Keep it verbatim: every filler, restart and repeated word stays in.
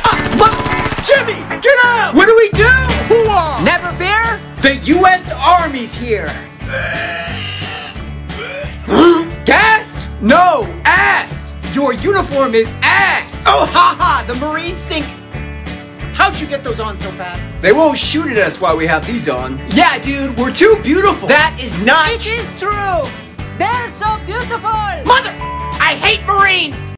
Jimmy, get out! What do we do? Hoo-ah! Never fear! The U S Army's here. Gas? No, ass! Your uniform is ass! Oh, haha! The Marines think... How'd you get those on so fast? They won't shoot at us while we have these on. Yeah, dude, we're too beautiful. That is not... It is true! They're so beautiful! Mother! I hate Marines!